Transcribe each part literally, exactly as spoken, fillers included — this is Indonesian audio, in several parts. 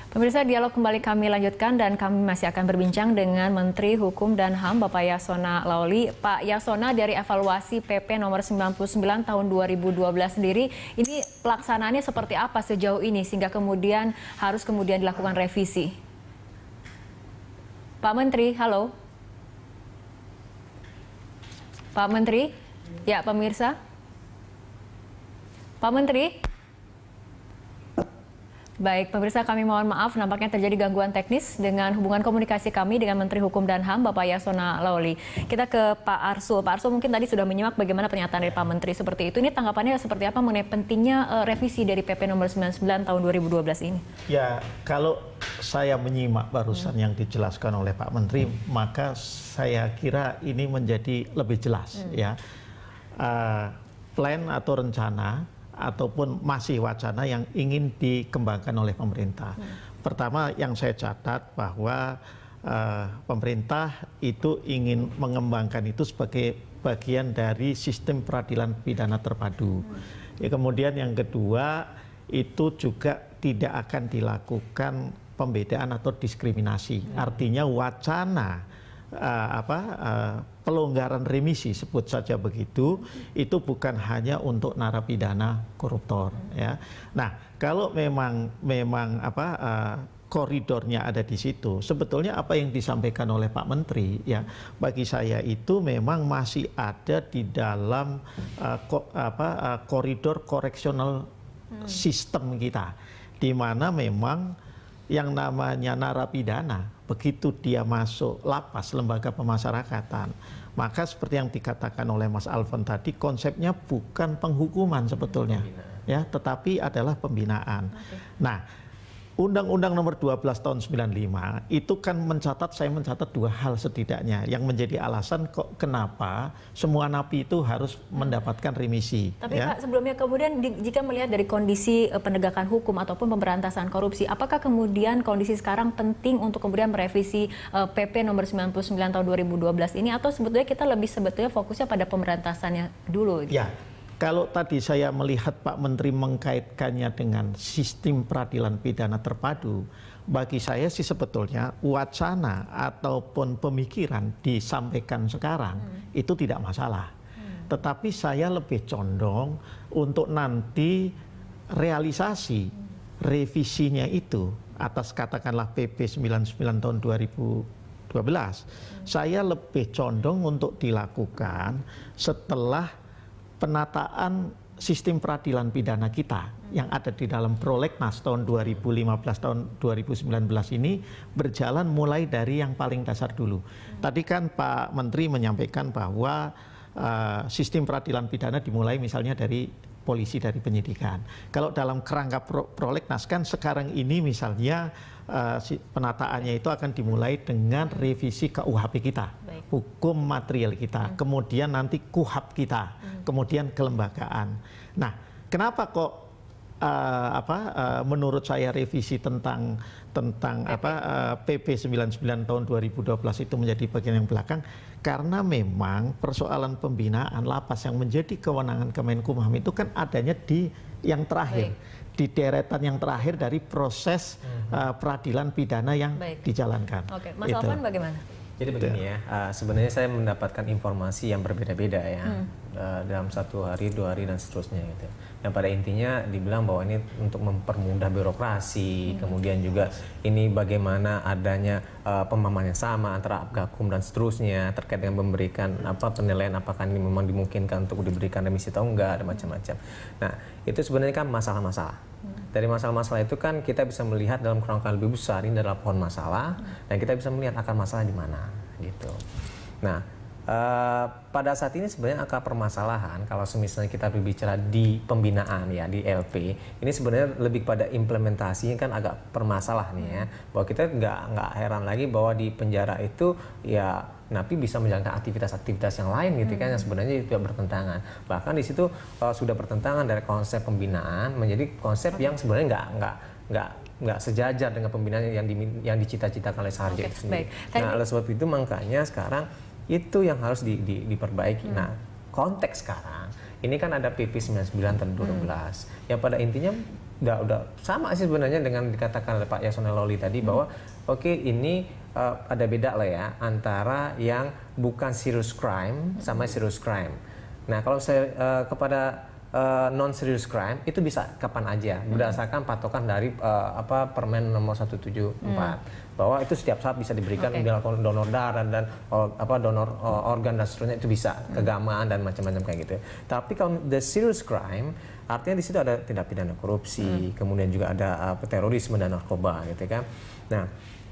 Pemirsa, dialog kembali kami lanjutkan dan kami masih akan berbincang dengan Menteri Hukum dan H A M Bapak Yasona Laoly. Pak Yasona, dari evaluasi P P nomor sembilan puluh sembilan tahun dua ribu dua belas sendiri, ini pelaksanaannya seperti apa sejauh ini sehingga kemudian harus kemudian dilakukan revisi? Pak Menteri, halo. Pak Menteri, ya pemirsa. Pak Menteri. Baik, pemirsa, kami mohon maaf nampaknya terjadi gangguan teknis dengan hubungan komunikasi kami dengan Menteri Hukum dan H A M Bapak Yasona Laoly. Kita ke Pak Arsul. Pak Arsul mungkin tadi sudah menyimak bagaimana pernyataan dari Pak Menteri seperti itu. Ini tanggapannya seperti apa mengenai pentingnya uh, revisi dari P P nomor sembilan puluh sembilan tahun dua ribu dua belas ini? Ya, kalau saya menyimak barusan hmm. yang dijelaskan oleh Pak Menteri, hmm. maka saya kira ini menjadi lebih jelas hmm. ya. Uh, plan atau rencana ataupun masih wacana yang ingin dikembangkan oleh pemerintah. Hmm. Pertama yang saya catat bahwa uh, pemerintah itu ingin mengembangkan itu sebagai bagian dari sistem peradilan pidana terpadu. Hmm. Ya, kemudian yang kedua itu juga tidak akan dilakukan pembedaan atau diskriminasi. Hmm. Artinya wacana Uh, apa uh, pelonggaran remisi, sebut saja begitu, itu bukan hanya untuk narapidana koruptor ya. Nah, kalau memang memang apa uh, koridornya ada di situ, sebetulnya apa yang disampaikan oleh Pak Menteri ya, bagi saya itu memang masih ada di dalam uh, ko, apa uh, koridor koreksional hmm. sistem kita, di mana memang yang namanya narapidana begitu dia masuk lapas, lembaga pemasyarakatan, maka seperti yang dikatakan oleh Mas Alfon tadi, konsepnya bukan penghukuman sebetulnya, ya, tetapi adalah pembinaan. Okay. Nah, Undang-Undang Nomor dua belas tahun sembilan puluh lima itu kan mencatat, saya mencatat dua hal setidaknya yang menjadi alasan kok kenapa semua napi itu harus mendapatkan remisi. Tapi ya. Pak, sebelumnya kemudian di, jika melihat dari kondisi uh, penegakan hukum ataupun pemberantasan korupsi, apakah kemudian kondisi sekarang penting untuk kemudian merevisi uh, P P nomor sembilan puluh sembilan tahun dua ribu dua belas ini, atau sebetulnya kita lebih sebetulnya fokusnya pada pemberantasannya dulu? Gitu? Ya. Kalau tadi saya melihat Pak Menteri mengkaitkannya dengan sistem peradilan pidana terpadu, bagi saya sih sebetulnya wacana ataupun pemikiran disampaikan sekarang hmm. itu tidak masalah. Hmm. Tetapi saya lebih condong untuk nanti realisasi hmm. revisinya itu atas katakanlah P P sembilan puluh sembilan tahun dua ribu dua belas, hmm. saya lebih condong untuk dilakukan setelah penataan sistem peradilan pidana kita yang ada di dalam Prolegnas tahun dua ribu lima belas tahun dua ribu sembilan belas ini berjalan mulai dari yang paling dasar dulu. Hmm. Tadi kan Pak Menteri menyampaikan bahwa uh, sistem peradilan pidana dimulai misalnya dari polisi, dari penyidikan. Kalau dalam kerangka pro Prolegnas kan sekarang ini misalnya uh, si, penataannya itu akan dimulai dengan revisi K U H P kita, Baik. hukum material kita, hmm. kemudian nanti K U H A P kita, hmm. kemudian kelembagaan. Nah, kenapa kok uh, apa uh, menurut saya revisi tentang tentang P P. apa uh, P P sembilan puluh sembilan tahun dua ribu dua belas itu menjadi bagian yang belakang? Karena memang persoalan pembinaan lapas yang menjadi kewenangan Kemenkumham itu kan adanya di yang terakhir, Baik. di deretan yang terakhir dari proses mm-hmm. uh, peradilan pidana yang Baik. dijalankan. Oke, Mas Alfon bagaimana? Jadi begini ya, uh, sebenarnya saya mendapatkan informasi yang berbeda-beda ya, hmm. uh, dalam satu hari, dua hari dan seterusnya gitu. Yang pada intinya dibilang bahwa ini untuk mempermudah birokrasi, hmm. kemudian juga ini bagaimana adanya uh, pemahaman yang sama antara Gakum dan seterusnya terkait dengan memberikan apa penilaian apakah ini memang dimungkinkan untuk diberikan remisi atau enggak, ada macam-macam. Nah, itu sebenarnya kan masalah-masalah. Dari masalah-masalah itu kan kita bisa melihat dalam kerangka lebih besar, ini adalah pohon masalah, dan kita bisa melihat akar masalah di mana, gitu. Nah, uh, pada saat ini sebenarnya akar permasalahan, kalau misalnya kita berbicara di pembinaan ya, di L P, ini sebenarnya lebih pada implementasinya kan agak permasalah nih ya, bahwa kita nggak nggak heran lagi bahwa di penjara itu ya napi bisa menjalankan aktivitas-aktivitas yang lain gitu kan, yang sebenarnya juga bertentangan. Bahkan di situ uh, sudah bertentangan dari konsep pembinaan menjadi konsep yang sebenarnya nggak nggak nggak nggak sejajar dengan pembinaan yang di, yang dicita-citakan oleh Saharjo okay, itu sendiri. Baik. Nah, oleh sebab itu makanya sekarang itu yang harus di, di, diperbaiki. Hmm. Nah, konteks sekarang ini kan ada P P sembilan puluh sembilan tahun dua ribu dua belas hmm. yang pada intinya udah udah sama sih sebenarnya dengan dikatakan oleh Pak Yasona Lawli tadi, bahwa oke okay, ini uh, ada beda lah ya antara yang bukan serious crime sama serious crime. Nah kalau saya uh, kepada uh, non serious crime itu bisa kapan aja berdasarkan patokan dari uh, apa Permen nomor seratus tujuh puluh empat, hmm. bahwa itu setiap saat bisa diberikan okay. dilakukan donor darah dan uh, apa donor uh, organ dan seterusnya, itu bisa hmm. kegamaan dan macam-macam kayak gitu. Tapi kalau the serious crime artinya di situ ada tindak pidana korupsi, hmm. kemudian juga ada uh, terorisme dan narkoba gitu kan. Nah,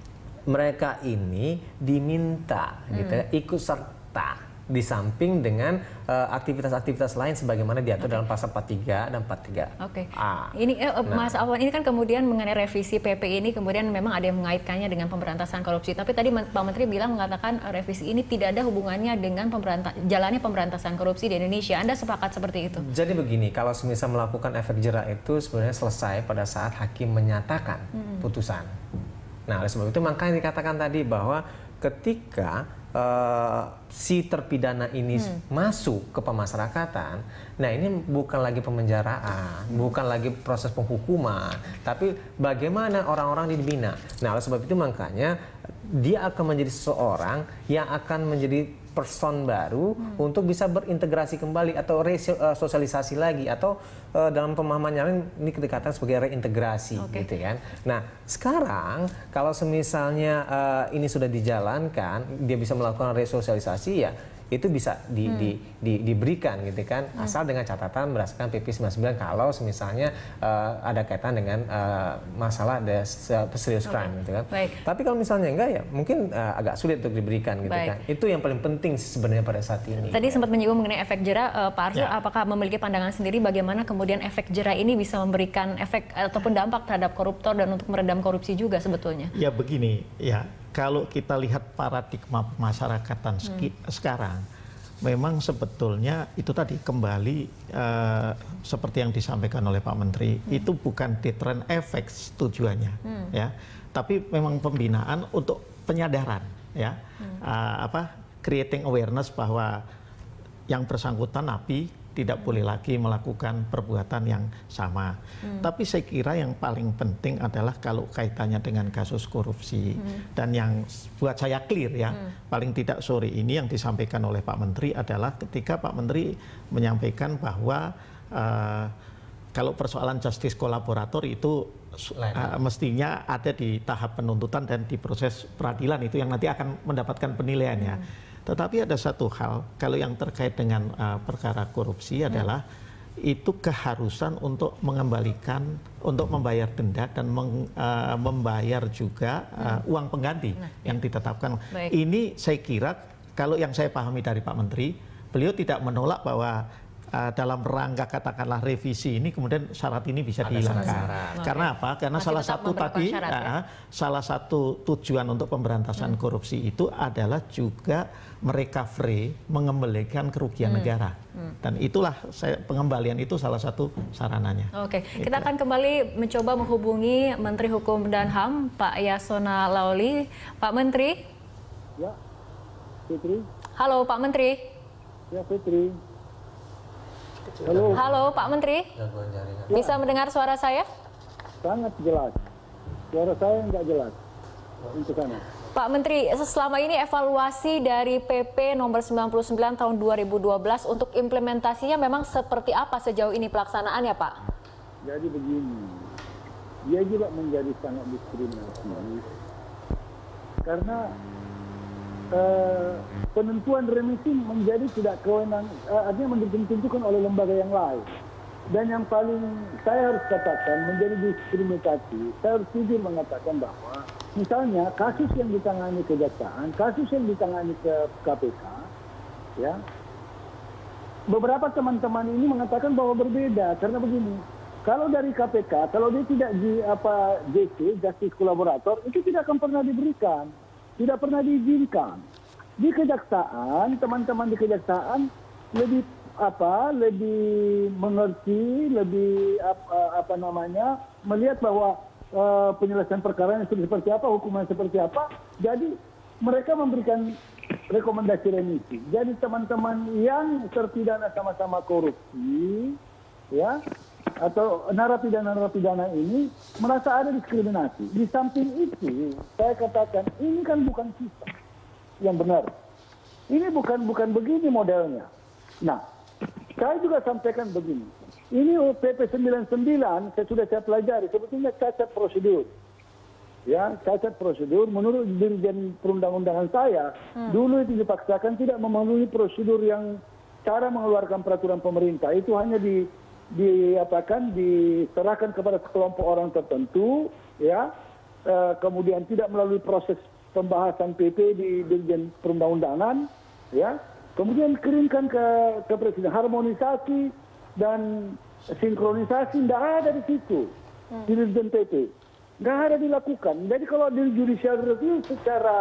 mereka ini diminta hmm. gitu ya, ikut serta di samping dengan aktivitas-aktivitas uh, lain sebagaimana diatur okay. dalam pasal empat puluh tiga dan empat puluh tiga Oke. Okay. A. Ini eh, nah. Mas Awan, ini kan kemudian mengenai revisi P P ini kemudian memang ada yang mengaitkannya dengan pemberantasan korupsi. Tapi tadi Pak Menteri bilang mengatakan uh, revisi ini tidak ada hubungannya dengan pemberanta jalannya pemberantasan korupsi di Indonesia. Anda sepakat seperti itu? Jadi begini, kalau semisal melakukan efek jerak itu sebenarnya selesai pada saat hakim menyatakan hmm. putusan. Nah, oleh sebab itu makanya dikatakan tadi bahwa ketika Uh, si terpidana ini hmm. masuk ke pemasyarakatan, nah ini bukan lagi pemenjaraan, hmm. bukan lagi proses penghukuman, tapi bagaimana orang-orang dibina. Nah, oleh sebab itu makanya dia akan menjadi seseorang yang akan menjadi person baru hmm. untuk bisa berintegrasi kembali atau resosialisasi lagi, atau uh, dalam pemahamannya ini dikatakan sebagai reintegrasi okay. gitu kan. Nah, sekarang kalau semisalnya uh, ini sudah dijalankan, dia bisa melakukan resosialisasi, ya itu bisa di, hmm. di, di, diberikan gitu kan, hmm. asal dengan catatan berdasarkan P P sembilan puluh sembilan kalau misalnya uh, ada kaitan dengan uh, masalah ada serious crime okay. gitu kan. Baik. Tapi kalau misalnya enggak, ya mungkin uh, agak sulit untuk diberikan gitu Baik. kan. Itu yang paling penting sebenarnya pada saat ini. Tadi sempat menyinggung mengenai efek jera, uh, Pak Arsul, ya. apakah memiliki pandangan sendiri bagaimana kemudian efek jera ini bisa memberikan efek ataupun dampak terhadap koruptor dan untuk meredam korupsi juga sebetulnya? Ya begini, ya. Kalau kita lihat paradigma pemasarakatan hmm. sekarang, memang sebetulnya itu tadi kembali uh, seperti yang disampaikan oleh Pak Menteri, hmm. itu bukan deterrent effects tujuannya, hmm. ya, tapi memang pembinaan untuk penyadaran, ya, hmm. uh, apa, creating awareness bahwa yang bersangkutan napi tidak boleh lagi melakukan perbuatan yang sama. Hmm. Tapi saya kira yang paling penting adalah kalau kaitannya dengan kasus korupsi hmm. dan yang buat saya clear ya, hmm. paling tidak sore ini yang disampaikan oleh Pak Menteri adalah ketika Pak Menteri menyampaikan bahwa uh, kalau persoalan justice kolaborator itu uh, mestinya ada di tahap penuntutan dan di proses peradilan itu yang nanti akan mendapatkan penilaiannya. Hmm. Tetapi ada satu hal, kalau yang terkait dengan uh, perkara korupsi adalah hmm. itu keharusan untuk mengembalikan, untuk membayar denda dan meng, uh, membayar juga uh, hmm. uang pengganti nah, yang ya. ditetapkan. Baik. Ini saya kira, kalau yang saya pahami dari Pak Menteri, beliau tidak menolak bahwa uh, dalam rangka katakanlah revisi ini kemudian syarat ini bisa ada dihilangkan. Karena okay. apa? Karena Masih salah satu tadi, syarat, uh, ya? salah satu tujuan untuk pemberantasan hmm. korupsi itu adalah juga merecovery, mengembalikan kerugian hmm. negara. Hmm. Dan itulah saya, pengembalian itu salah satu sarananya. Oke, okay. Kita akan kembali mencoba menghubungi Menteri Hukum dan H A M, Pak Yasona Lawli. Pak Menteri. Ya, Fitri. Halo Pak Menteri. Ya, Fitri. Halo. Halo Pak Menteri. Bisa ya. mendengar suara saya? Sangat jelas. Suara saya nggak jelas. Untuk sana. Pak Menteri, selama ini evaluasi dari P P nomor sembilan puluh sembilan tahun dua ribu dua belas untuk implementasinya memang seperti apa sejauh ini pelaksanaannya, Pak? Jadi begini, dia juga menjadi sangat diskriminatif karena uh, penentuan remisi menjadi tidak kewenangan, uh, artinya ditentukan oleh lembaga yang lain. Dan yang paling saya harus katakan menjadi diskriminatif, saya harus jujur mengatakan bahwa misalnya kasus yang ditangani kejaksaan, kasus yang ditangani ke K P K, ya, beberapa teman-teman ini mengatakan bahwa berbeda karena begini. Kalau dari K P K, kalau dia tidak di apa J C, Justice Collaborator, itu tidak akan pernah diberikan, tidak pernah diizinkan. Di kejaksaan, teman-teman di kejaksaan lebih apa, lebih mengerti, lebih apa, apa namanya, melihat bahwa Uh, penyelesaian perkara yang seperti apa, hukuman seperti apa, jadi mereka memberikan rekomendasi remisi. Jadi teman-teman yang terpidana sama-sama korupsi, ya, atau narapidana-narapidana ini merasa ada diskriminasi. Di samping itu, saya katakan ini kan bukan sistem yang benar. Ini bukan bukan begini modelnya. Nah, saya juga sampaikan begini. Ini P P sembilan puluh sembilan saya sudah saya pelajari sebetulnya cacat prosedur. Ya, cacat prosedur menurut Dirjen Perundang-undangan saya, hmm. dulu itu dipaksakan tidak memenuhi prosedur yang cara mengeluarkan peraturan pemerintah. Itu hanya di diapakan diserahkan kepada sekelompok orang tertentu, ya. E, kemudian tidak melalui proses pembahasan P P di Dirjen Perundang-undangan, ya. Kemudian kirimkan ke ke Presiden. Harmonisasi dan sinkronisasi tidak ada di situ, hmm. di Dirjen P P. Nggak ada dilakukan. Jadi kalau di judicial review secara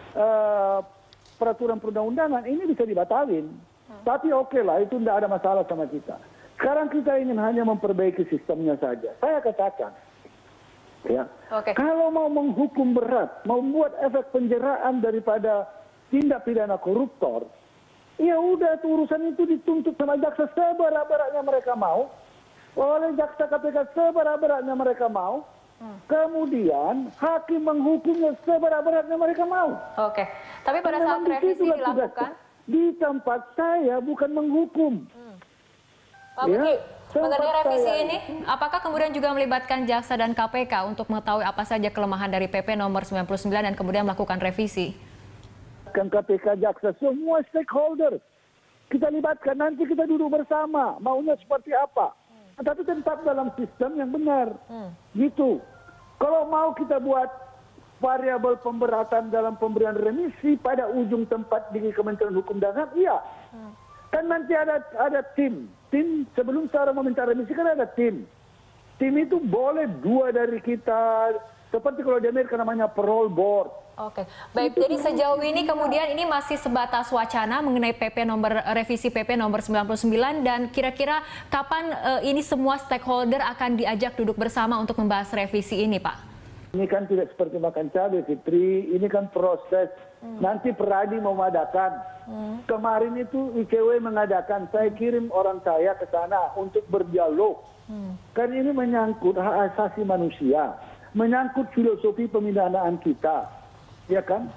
uh, peraturan perundang-undangan ini bisa dibatalin. Hmm. Tapi oke okay lah, itu tidak ada masalah sama kita. Sekarang kita ingin hanya memperbaiki sistemnya saja. Saya katakan, ya, okay. kalau mau menghukum berat, mau membuat efek penjeraan daripada tindak pidana koruptor, ya udah tuh urusan itu dituntut sama jaksa seberat-beratnya mereka mau, oleh jaksa K P K seberat-beratnya mereka mau. Hmm. Kemudian hakim menghukumnya seberat-beratnya mereka mau. Oke, tapi pada saat revisi dilakukan di tempat saya bukan menghukum. Hmm. Pak Menteri, ya, mengenai revisi saya ini, apakah kemudian juga melibatkan jaksa dan K P K untuk mengetahui apa saja kelemahan dari P P nomor sembilan puluh sembilan dan kemudian melakukan revisi? Kan K P K, jaksa, semua stakeholder kita libatkan, nanti kita duduk bersama, maunya seperti apa. Tapi tetap dalam sistem yang benar, hmm. gitu. Kalau mau kita buat variabel pemberatan dalam pemberian remisi pada ujung tempat di Kementerian Hukum dan H A M, iya. Hmm. Kan nanti ada ada tim, tim sebelum seorang meminta remisi kan ada tim. Tim itu boleh dua dari kita, seperti kalau di Amerika namanya parole board. Oke, baik. Jadi sejauh ini kemudian ini masih sebatas wacana mengenai P P nomor revisi P P nomor sembilan puluh sembilan dan kira-kira kapan uh, ini semua stakeholder akan diajak duduk bersama untuk membahas revisi ini, Pak? Ini kan tidak seperti makan cabai, Fitri. Ini kan proses. Hmm. Nanti Peradi mau mengadakan. Hmm. Kemarin itu I C W mengadakan. Saya kirim orang saya ke sana untuk berdialog. Hmm. Kan ini menyangkut hak asasi manusia, menyangkut filosofi pemidanaan kita. Ya kan?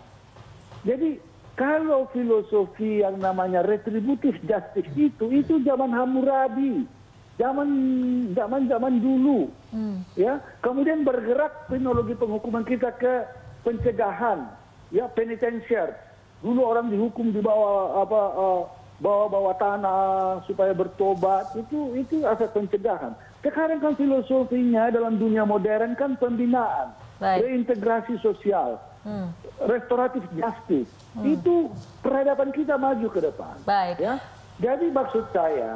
Jadi kalau filosofi yang namanya retributive justice itu, itu zaman Hammurabi, zaman zaman zaman dulu, hmm. ya. Kemudian bergerak teknologi penghukuman kita ke pencegahan, ya, penitentiar. Dulu orang dihukum di bawah apa, uh, bawa-bawa tanah supaya bertobat, itu itu aspek pencegahan. Sekarang kan filosofinya dalam dunia modern kan pembinaan, Baik. reintegrasi sosial. Hmm. Restoratif justice, hmm. itu peradaban kita maju ke depan. Baik. Ya, jadi maksud saya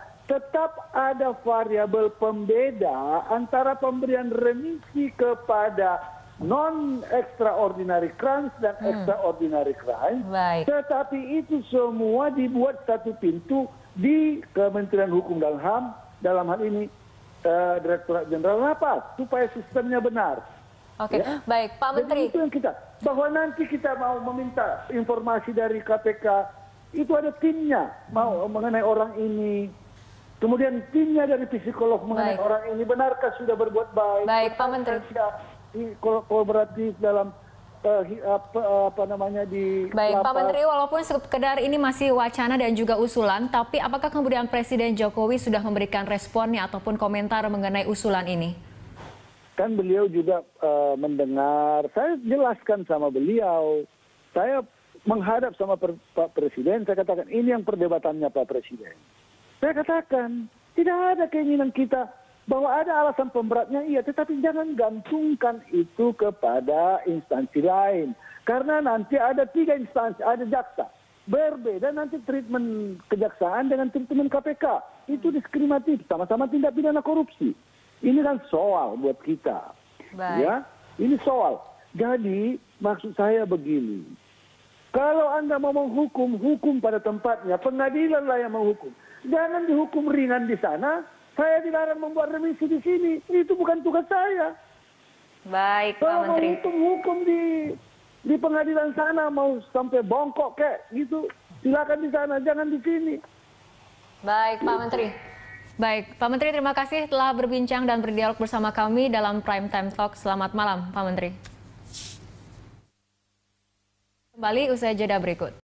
tetap ada variabel pembeda antara pemberian remisi kepada non extraordinary crimes dan hmm. extraordinary crimes. Baik. Tetapi itu semua dibuat satu pintu di Kementerian Hukum dan H A M, dalam hal ini uh, Direktorat Jenderal Lapas, supaya sistemnya benar. Oke, ya? Baik, Pak Menteri. Jadi itu yang kita, bahwa nanti kita mau meminta informasi dari K P K, itu ada timnya, mau hmm. mengenai orang ini. Kemudian timnya dari psikolog mengenai baik. orang ini, benarkah sudah berbuat baik? Baik, Pak Menteri. Kolaboratif dalam uh, apa, apa namanya di. Baik, lapas. Pak Menteri, walaupun sekedar ini masih wacana dan juga usulan, tapi apakah kemudian Presiden Jokowi sudah memberikan responnya ataupun komentar mengenai usulan ini? Kan beliau juga uh, mendengar, saya jelaskan sama beliau, saya menghadap sama per, Pak Presiden, saya katakan ini yang perdebatannya Pak Presiden. Saya katakan tidak ada keinginan kita bahwa ada alasan pemberatnya, iya, tetapi jangan gantungkan itu kepada instansi lain. Karena nanti ada tiga instansi, ada jaksa. Berbeda nanti treatment kejaksaan dengan treatment K P K. Itu diskriminatif, sama-sama tindak pidana korupsi. Ini kan soal buat kita, Baik. ya. Ini soal. Jadi maksud saya begini, kalau Anda mau menghukum, hukum pada tempatnya. Pengadilanlah yang menghukum. Jangan dihukum ringan di sana. Saya dilarang membuat remisi di sini. Itu bukan tugas saya. Baik, Pak kalau Menteri. Kalau mau hukum, hukum di di pengadilan sana, mau sampai bongkok kayak gitu, silakan di sana, jangan di sini. Baik, Pak Menteri. Baik, Pak Menteri, terima kasih telah berbincang dan berdialog bersama kami dalam Prime Time Talk. Selamat malam, Pak Menteri. Kembali usai jeda berikut.